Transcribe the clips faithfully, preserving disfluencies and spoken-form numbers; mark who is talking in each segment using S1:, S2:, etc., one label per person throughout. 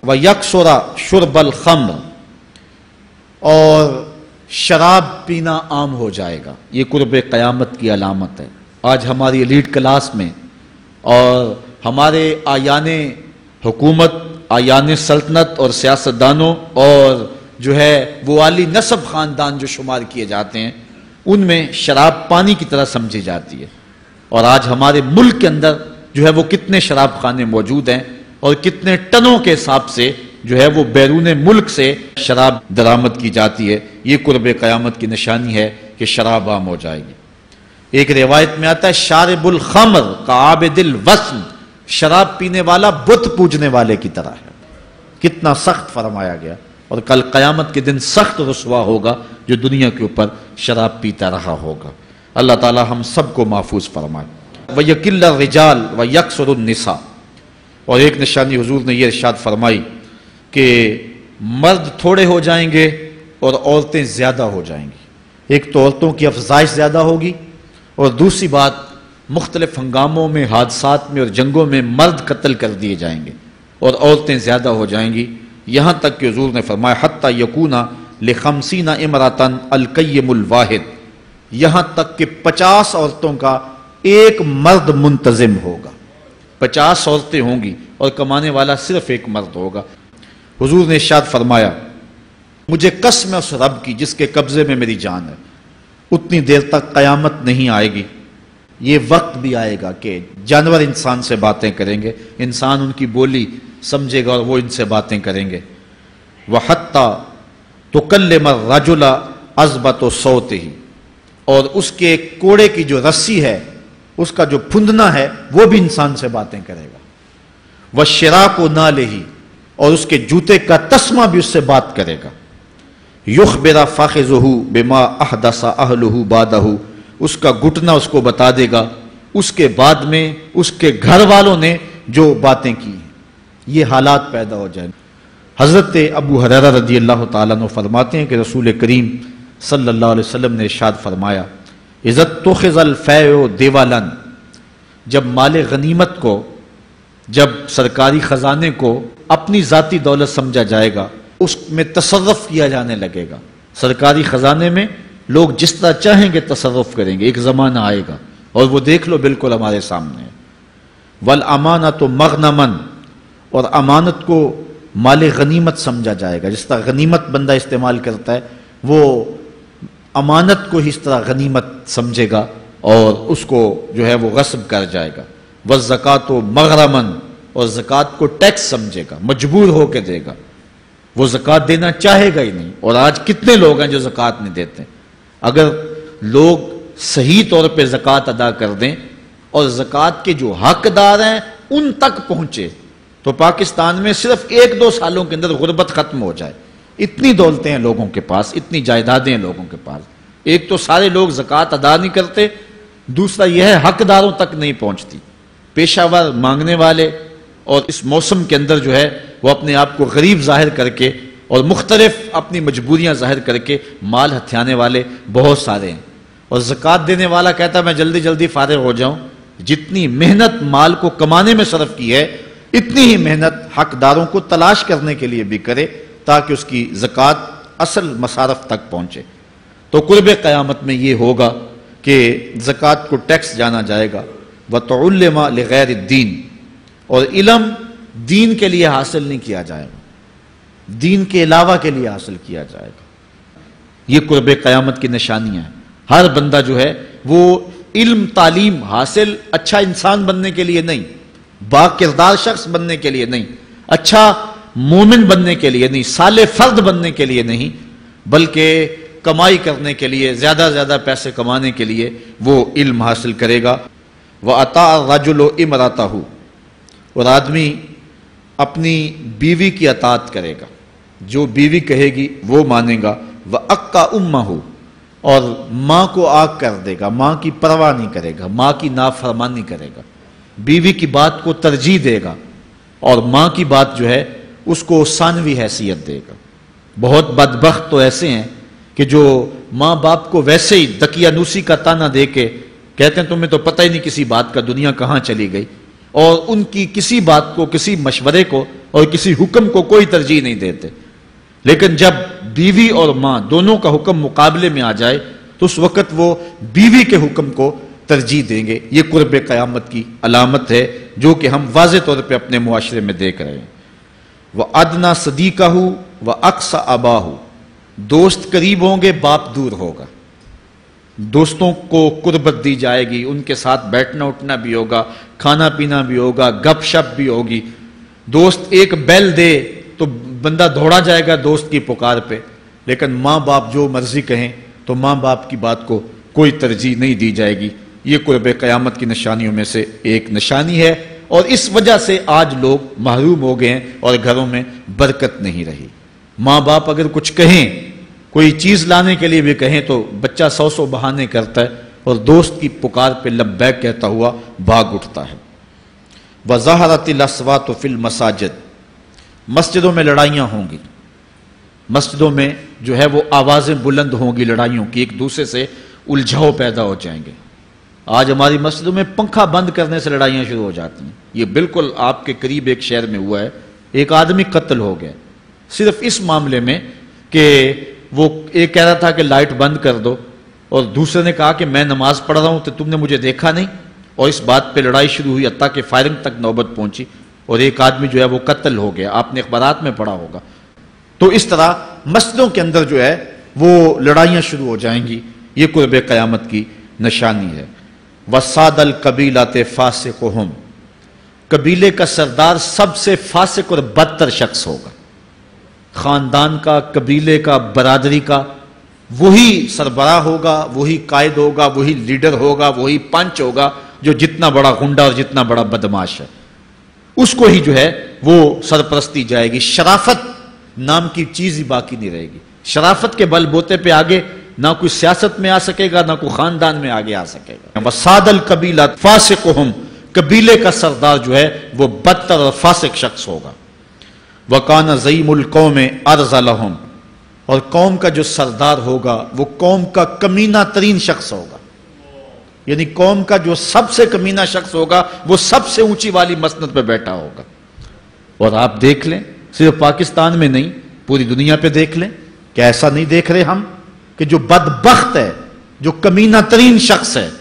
S1: وَيَكْسُرَ شُرْبَ الْخَمْرِ، اور شراب پینا عام ہو جائے گا۔ یہ قرب قیامت کی علامت ہے۔ آج ہماری ایلیٹ کلاس میں اور ہمارے آیان حکومت، آیان سلطنت اور سیاستدانوں اور جو ہے وہ عالی نسب خاندان جو شمار کیے جاتے ہیں، ان میں شراب پانی کی طرح سمجھی جاتی ہے۔ اور آج ہمارے ملک کے اندر جو ہے وہ کتنے شراب خانے موجود ہیں اور کتنے ٹنوں کے حساب سے جو ہے وہ بیرون ملک سے شراب درآمد کی جاتی ہے۔ یہ قرب قیامت کی نشانی ہے کہ شراب عام ہو جائے گی۔ ایک روایت میں آتا ہے شارب الخمر کعابد الوثن، شراب پینے والا بت پوجنے والے کی طرح ہے۔ کتنا سخت فرمایا گیا، اور کل قیامت کے دن سخت رسوا ہوگا جو دنیا کے اوپر شراب پیتا رہا ہوگا۔ اللہ تعالی ہم سب کو محفوظ فرمائے۔ وَيَقِلَّ الرِّجَالُ وَيَكْثُرُ النِّسَاءُ، اور ایک نشانی حضور نے یہ ارشاد فرمائی کہ مرد تھوڑے ہو جائیں گے اور عورتیں زیادہ ہو جائیں گی۔ ایک تو عورتوں کی افزائش زیادہ ہوگی، اور دوسری بات مختلف ہنگاموں میں، حادثات میں اور جنگوں میں مرد قتل کر دیے جائیں گے اور عورتیں زیادہ ہو جائیں گی، یہاں تک کہ حضور نے فرمایا حتی یکون لخمسین امراتن القیم الواحد، یہاں تک کہ پچاس عورتوں کا ایک مرد منتظم ہوگا۔ پچاس عورتیں ہوں گی اور کمانے والا صرف ایک مرد ہوگا۔ حضور نے ارشاد فرمایا مجھے قسم ہے اس رب کی جس کے قبضے میں میری جان ہے، اتنی دیر تک قیامت نہیں آئے گی، یہ وقت بھی آئے گا کہ جانور انسان سے باتیں کریں گے، انسان ان کی بولی سمجھے گا اور وہ ان سے باتیں کریں گے۔ وَحَتَّى تُكَلِّمَ الرَّجُلَ عَزْبَةُ صَوْتِهِ، اور اس کے کوڑے کی جو رسی ہے، اس کا جو پھندنا ہے، وہ بھی انسان سے باتیں کرے گا۔ وَالشِّرَاقُ نَالِهِ، اور اس کے جوتے کا تسمہ بھی اس سے بات کرے گا۔ يُخْبِرَ فَخِذُهُ بِمَا أَحْدَثَ أَهْلُهُ بَعْدَهُ، اس کا گھٹنا اس کو بتا دے گا اس کے بعد میں اس کے گھر والوں نے جو باتیں کی ہیں۔ یہ حالات پیدا ہو جائیں۔ حضرت ابو ہریرہ رضی اللہ تعالیٰ عنہ فرماتے ہیں کہ رسول کریم صلی اللہ علیہ وسلم نے ارشاد فرمایا اذا اتخذ الفیء دیوالا، جب مال غنیمت کو، جب سرکاری خزانے کو اپنی ذاتی دولت سمجھا جائے گا، اس میں تصرف کیا جانے لگے گا۔ سرکاری خزانے میں لوگ جس طرح چاہیں گے تصرف کریں گے، ایک زمانہ آئے گا اور وہ دیکھ لو بالکل ہمارے سامنے ہے۔ والامانۃ مغنما، اور امانت کو مال غنیمت سمجھا جائے گا۔ جس طرح غنیمت بندہ استعمال کرتا ہے، وہ امانت کو اس طرح غنیمت سمجھے گا اور اس کو جو ہے وہ غصب کر جائے گا۔ والزکوٰۃ مغرما، اور زکوٰۃ کو ٹیکس سمجھے گا، مجبور ہو کے دے گا، وہ زکوٰۃ دینا چاہے گا ہی نہیں۔ اور آج کتنے لوگ ہیں جو زکوٰۃ نہیں دیتے؟ اگر لوگ صحیح طور پہ زکوٰۃ ادا کر دیں اور زکوٰۃ کے جو حقدار ہیں ان تک پہنچے تو پاکستان میں صرف ایک دو سالوں کے اندر غربت ختم ہو جائے۔ اتنی دولتیں ہیں لوگوں کے پاس، اتنی جائیدادیں ہیں لوگوں کے پاس۔ ایک تو سارے لوگ زکوٰۃ ادا نہیں کرتے، دوسرا یہ ہے حقداروں تک نہیں پہنچتی۔ پیشہ ور مانگنے والے اور اس موسم کے اندر جو ہے وہ اپنے آپ کو غریب ظاہر کر کے اور مختلف اپنی مجبوریاں ظاہر کر کے مال ہتھیانے والے بہت سارے ہیں، اور زکوٰۃ دینے والا کہتا ہے میں جلدی جلدی فارغ ہو جاؤں۔ جتنی محنت مال کو کمانے میں صرف کی ہے، اتنی ہی محنت حقداروں کو تلاش کرنے کے لیے بھی کرے تاکہ اس کی زکوٰۃ اصل مصارف تک پہنچے۔ تو قرب قیامت میں یہ ہوگا کہ زکوٰۃ کو ٹیکس جانا جائے گا۔ وَتُعُلِّمَ لِغَيْرِ الدِّينِ، اور علم دین کے لیے حاصل نہیں کیا جائے گا، دین کے علاوہ کے لیے حاصل کیا جائے گا۔ یہ قرب قیامت کی نشانیاں ہیں۔ ہر بندہ جو ہے وہ علم تعلیم حاصل اچھا انسان بننے کے لیے نہیں، با کردار شخص بننے کے لیے نہیں، اچھا مومن بننے کے لیے نہیں، صالح فرد بننے کے لیے نہیں، بلکہ کمائی کرنے کے لیے، زیادہ زیادہ پیسے کمانے کے لیے وہ علم حاصل کرے گا۔ وَأَطَاعَ الرَّجُلُ امْرَأَتَهُ، اور آدمی اپنی بیوی کی اطاعت کرے گا، جو بیوی کہے گی وہ مانے گا۔ وَأَقَّى أُمَّهُ، اور ماں کو آگ کر دے گا، ماں کی پرواہ نہیں کرے گا، ماں کی نافرمانی کرے گا، بیوی کی بات کو ترجیح دے گا، اور ماں کی بات جو ہے اس کو ثانوی حیثیت دے گا۔ بہت بدبخت تو ایسے ہیں کہ جو ماں باپ کو ویسے ہی دقیانوسی کا تانا دے کے کہتے ہیں تمہیں تو پتہ ہی نہیں کسی بات کا، دنیا کہاں چلی گئی، اور ان کی کسی بات کو، کسی مشورے کو اور کسی حکم کو کوئی ترجیح نہیں دیتے. لیکن جب بیوی اور ماں دونوں کا حکم مقابلے میں آ جائے تو اس وقت وہ بیوی کے حکم کو ترجیح دیں گے. یہ قرب قیامت کی علامت ہے جو کہ ہم واضح طور پہ اپنے معاشرے میں دیکھ رہے ہیں. وَأَدْنَا صَدِيقَهُ وَأَقْصَى أَبَاهُ، دوست قریب ہوں گے، باپ دور ہوگا. دوستوں کو قربت دی جائے گی، ان کے ساتھ بیٹھنا اٹھنا بھی ہوگا، کھانا پینا بھی ہوگا، گپ شپ بھی ہوگی. دوست ایک بیل دے تو بندہ دوڑا جائے گا دوست کی پکار پہ، لیکن ماں باپ جو مرضی کہیں تو ماں باپ کی بات کو کوئی ترجیح نہیں دی جائے گی. یہ قرب قیامت کی نشانیوں میں سے ایک نشانی ہے، اور اس وجہ سے آج لوگ محروم ہو گئے ہیں اور گھروں میں برکت نہیں رہی. ماں باپ اگر کچھ کہیں، کوئی چیز لانے کے لیے بھی کہیں تو بچہ سو سو بہانے کرتا ہے اور دوست کی پکار پہ لبیک کہتا ہوا بھاگ اٹھتا ہے. وَظَهَرَتِ الْأَصْوَاتُ فِي الْمَسَاجِدِ، مسجدوں میں لڑائیاں ہوں گی. مسجدوں میں جو ہے وہ آوازیں بلند ہوں گی لڑائیوں کی، ایک دوسرے سے الجھاؤ پیدا ہو جائیں گے. آج ہماری مسجدوں میں پنکھا بند کرنے سے لڑائیاں شروع ہو جاتی ہیں. یہ بالکل آپ کے قریب ایک شہر میں ہوا ہے، ایک آدمی قتل ہو گیا صرف اس معاملے میں کہ وہ ایک کہہ رہا تھا کہ لائٹ بند کر دو، اور دوسرے نے کہا کہ میں نماز پڑھ رہا ہوں تو تم نے مجھے دیکھا نہیں، اور اس بات پہ لڑائی شروع ہوئی حتیٰ کہ فائرنگ تک نوبت پہنچی اور ایک آدمی جو ہے وہ قتل ہو گیا. آپ نے اخبارات میں پڑھا ہوگا. تو اس طرح مسجدوں کے اندر جو ہے وہ لڑائیاں شروع ہو جائیں گی. یہ قرب قیامت کی نشانی ہے. وَصَادَ الْقَبِيلَةِ فَاسِقُهُمْ، قبیلے کا سردار سب سے فاسق اور بدتر شخص ہوگا. خاندان کا، قبیلے کا، برادری کا وہی سربراہ ہوگا، وہی قائد ہوگا، وہی لیڈر ہوگا، وہی پنچ ہوگا جو جتنا بڑا غنڈہ اور جتنا بڑا بدماش ہے اس کو ہی جو ہے وہ سرپرستی جائے گی. شرافت نام کی چیز ہی باقی نہیں رہے گی. شرافت کے بل بوتے پہ آگے نہ کوئی سیاست میں آ سکے گا، نہ کوئی خاندان میں آگے آ سکے گا. وَصَادَ الْقَبِيلَةِ فَاسِقُهُمْ، قبیلے کا سردار جو ہے وہ بدتر اور فاسق شخص ہوگا. وَقَانَ زَعِيمُ الْقَوْمِ أَرْذَلَهُمْ، اور قوم کا جو سردار ہوگا وہ قوم کا کمینہ ترین شخص ہوگا. یعنی قوم کا جو سب سے کمینہ شخص ہوگا وہ سب سے اونچی والی مسند پہ بیٹھا ہوگا. اور آپ دیکھ لیں، صرف پاکستان میں نہیں پوری دنیا پہ دیکھ لیں کہ ایسا نہیں دیکھ رہے ہم کہ جو بدبخت ہے، جو کمینہ ترین شخص ہے،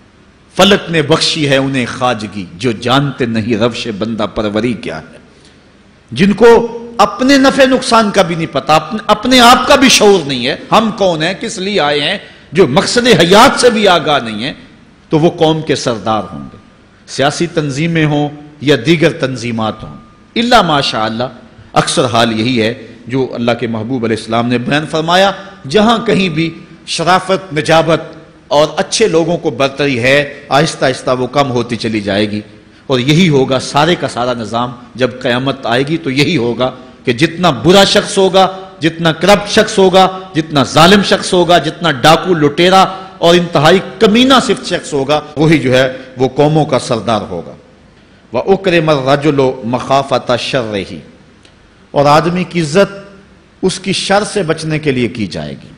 S1: فلک نے بخشی ہے انہیں خواجگی، جو جانتے نہیں روش بندہ پروری کیا ہے. جن کو اپنے نفع نقصان کا بھی نہیں پتا، اپنے, اپنے آپ کا بھی شعور نہیں ہے، ہم کون ہیں، کس لیے آئے ہیں، جو مقصد حیات سے بھی آگاہ نہیں ہے، تو وہ قوم کے سردار ہوں گے. سیاسی تنظیمیں ہوں یا دیگر تنظیمات ہوں، الا ماشاء اللہ اکثر حال یہی ہے جو اللہ کے محبوب علیہ السلام نے بیان فرمایا. جہاں کہیں بھی شرافت، نجابت اور اچھے لوگوں کو برتری ہے، آہستہ آہستہ وہ کم ہوتی چلی جائے گی. اور یہی ہوگا سارے کا سارا نظام. جب قیامت آئے گی تو یہی ہوگا کہ جتنا برا شخص ہوگا، جتنا کرپٹ شخص ہوگا، جتنا ظالم شخص ہوگا، جتنا ڈاکو لٹیرا اور انتہائی کمینہ صفت شخص ہوگا، وہی جو ہے وہ قوموں کا سردار ہوگا. وَأُكْرِمَ الرَّجُلُ مَخَافَةَ شَرِّهِ، اور آدمی کی عزت اس کی شر سے بچنے کے لیے کی جائے گی.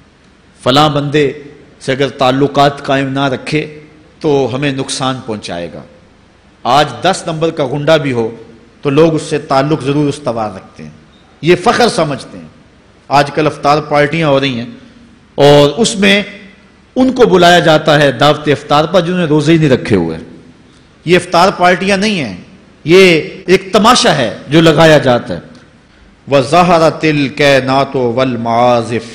S1: فلاں بندے سے اگر تعلقات قائم نہ رکھے تو ہمیں نقصان پہنچائے گا. آج دس نمبر کا غنڈہ بھی ہو تو لوگ اس سے تعلق ضرور استوار رکھتے ہیں، یہ فخر سمجھتے ہیں. آج کل افطار پارٹیاں ہو رہی ہیں اور اس میں ان کو بلایا جاتا ہے دعوت افطار پر جنہوں نے روزے ہی نہیں رکھے ہوئے. یہ افطار پارٹیاں نہیں ہیں، یہ ایک تماشا ہے جو لگایا جاتا ہے. وَظَهَرَتِ الْكَيْنَاتُ وَالْمَعَازِفُ،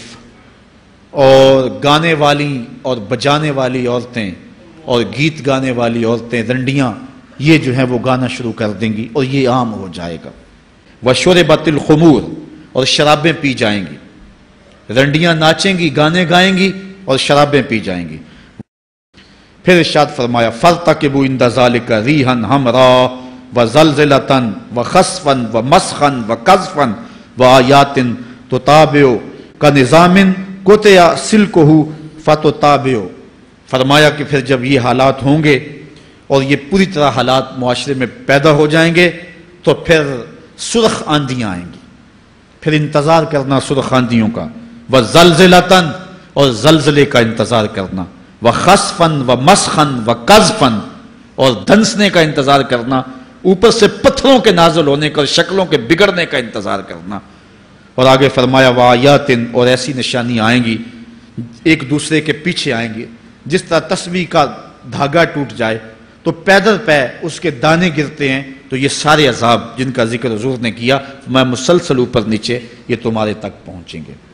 S1: اور گانے والی اور بجانے والی عورتیں اور گیت گانے والی عورتیں، رنڈیاں، یہ جو ہیں وہ گانا شروع کر دیں گی اور یہ عام ہو جائے گا. وَشُرِبَتِ الْخُمُورُ، اور شرابیں پی جائیں گی. رنڈیاں ناچیں گی، گانے گائیں گی اور شرابیں پی جائیں گی. پھر ارشاد فرمایا فَارْتَقِبُوا عِنْدَ ذَلِكَ رِيحًا حَمْرَاءَ وَزَلْزَلَةً وَخَسْفًا وَمَسْخًا وَقَذْفًا وَآيَاتٍ تُتَابِعُ كَنِظَامٍ قُطِعَ سِلْكُهُ فَتُتَابِعُ. فرمایا کہ پھر جب یہ حالات ہوں گے اور یہ پوری طرح حالات معاشرے میں پیدا ہو جائیں گے تو پھر سرخ آندیاں آئیں گی. پھر انتظار کرنا سرخ آندیوں کا. وَزَلْزَلَةً، اور زلزلے کا انتظار کرنا. وَخَسْفًا وَمَسْخًا وَقَذْفًا، اور دھنسنے کا انتظار کرنا، اوپر سے پتھروں کے نازل ہونے کا اور شکلوں کے بگڑنے کا انتظار کرنا۔ اور آگے فرمایا وآیاتن، اور ایسی نشانیاں آئیں گی ایک دوسرے کے پیچھے آئیں گی، جس طرح تسبیح کا دھاگا ٹوٹ جائے تو پیدل پہ اس کے دانے گرتے ہیں، تو یہ سارے عذاب جن کا ذکر حضور نے کیا میں مسلسل اوپر نیچے یہ تمہارے تک پہنچیں گے۔